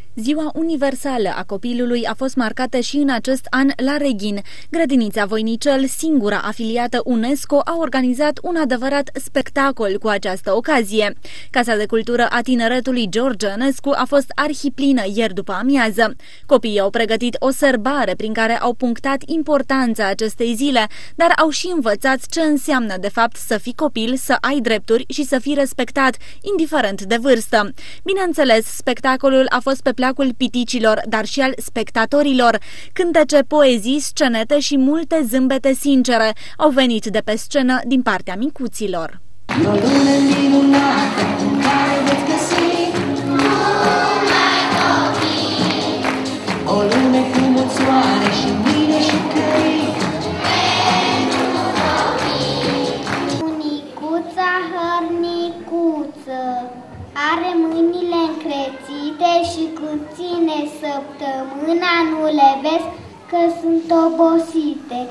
Ziua Universală a Copilului a fost marcată și în acest an la Reghin. Grădinița Voinicel, singura afiliată UNESCO, a organizat un adevărat spectacol cu această ocazie. Casa de Cultură a Tineretului George Enescu a fost arhiplină ieri după amiază. Copiii au pregătit o sărbare prin care au punctat importanța acestei zile, dar au și învățat ce înseamnă de fapt să fii copil, să ai drepturi și să fii respectat, indiferent de vârstă. Bineînțeles, spectacolul a fost pe placul piticilor, dar și al spectatorilor. Cântece, poezii, scenete și multe zâmbete sincere au venit de pe scenă din partea micuților. O lume minunată în care veți găsi o lume cu mult soare și mâine și căi. Bunicuța hărnicuță are mâinile încrețite și când ține săptămâna nu le vezi că sunt obosite.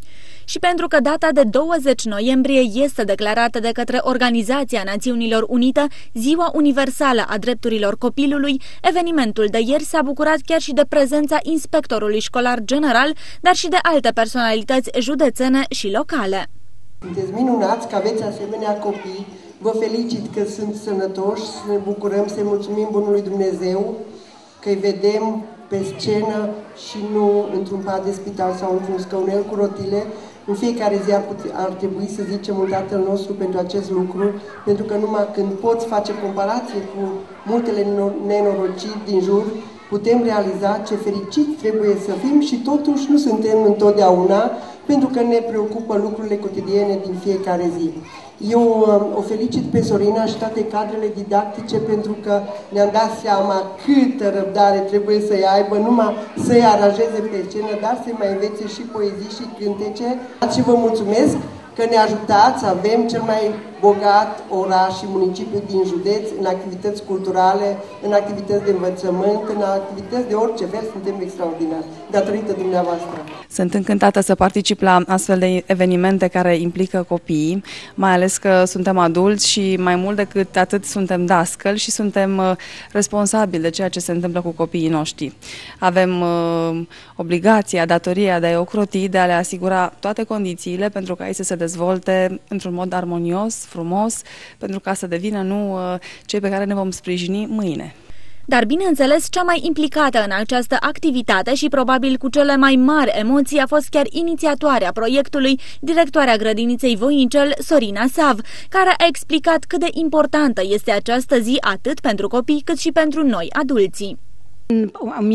Și pentru că data de 20 noiembrie este declarată de către Organizația Națiunilor Unite Ziua Universală a Drepturilor Copilului, evenimentul de ieri s-a bucurat chiar și de prezența inspectorului școlar general, dar și de alte personalități județene și locale. Sunteți minunați că aveți asemenea copii, vă felicit că sunt sănătoși, să ne bucurăm, să-i mulțumim Bunului Dumnezeu că îi vedem pe scenă și nu într-un pat de spital sau într-un scăunel cu rotile. În fiecare zi ar trebui să zicem un Tatăl nostru pentru acest lucru, pentru că numai când poți face comparație cu multele nenorociri din jur, putem realiza ce fericiți trebuie să fim și totuși nu suntem întotdeauna, pentru că ne preocupă lucrurile cotidiene din fiecare zi. Eu o felicit pe Sorina și toate cadrele didactice pentru că ne-am dat seama câtă răbdare trebuie să-i aibă, numai să-i aranjeze pe scenă, dar să-i mai învețe și poezii și cântece. Și vă mulțumesc că ne ajutați să avem cel mai bogat oraș și municipiu din județ în activități culturale, în activități de învățământ, în activități de orice fel. Suntem extraordinari, datorită dumneavoastră. Sunt încântată să particip la astfel de evenimente care implică copiii, mai ales că suntem adulți și mai mult decât atât suntem dascăli și suntem responsabili de ceea ce se întâmplă cu copiii noștri. Avem obligația, datoria de a-i ocroti, de a le asigura toate condițiile pentru ca ei să se dezvolte într-un mod armonios, frumos, pentru ca să devină nu cei pe care ne vom sprijini mâine. Dar, bineînțeles, cea mai implicată în această activitate și probabil cu cele mai mari emoții a fost chiar inițiatoarea proiectului, directoarea grădiniței Voinicel, Sorina Sav, care a explicat cât de importantă este această zi atât pentru copii cât și pentru noi, adulții. În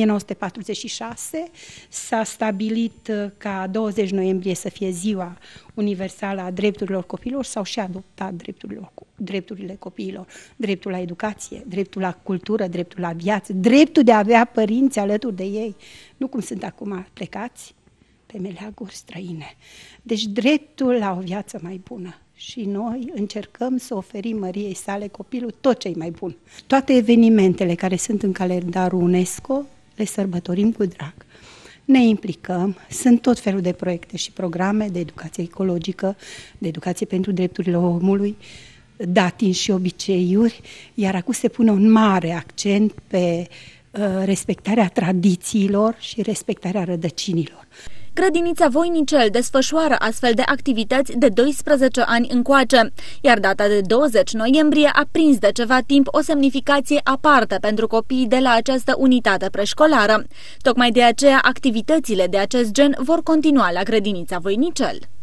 1946 s-a stabilit ca 20 noiembrie să fie Ziua Universală a Drepturilor Copiilor, s-au și adoptat drepturile copiilor, dreptul la educație, dreptul la cultură, dreptul la viață, dreptul de a avea părinți alături de ei, nu cum sunt acum plecați pe meleaguri străine. Deci dreptul la o viață mai bună. Și noi încercăm să oferim Măriei sale copilul tot ce-i mai bun. Toate evenimentele care sunt în calendarul UNESCO le sărbătorim cu drag. Ne implicăm, sunt tot felul de proiecte și programe de educație ecologică, de educație pentru drepturile omului, datini și obiceiuri, iar acum se pune un mare accent pe respectarea tradițiilor și respectarea rădăcinilor. Grădinița Voinicel desfășoară astfel de activități de 12 ani încoace, iar data de 20 noiembrie a prins de ceva timp o semnificație aparte pentru copiii de la această unitate preșcolară. Tocmai de aceea, activitățile de acest gen vor continua la Grădinița Voinicel.